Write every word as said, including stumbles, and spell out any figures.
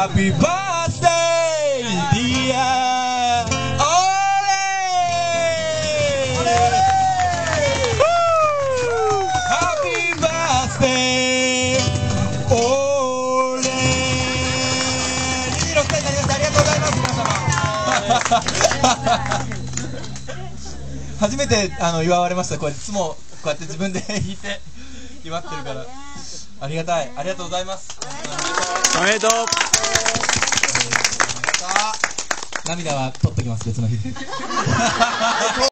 Happy birthday dear Happy birthdayオレにじゅうろくさいになりました。ありがとうございます皆様初めてあの祝われました。こうやっていつもこうやって自分で弾いて祝ってるからありがたい。ありがとうございます。 おめでとう。 涙は取っときます別の日で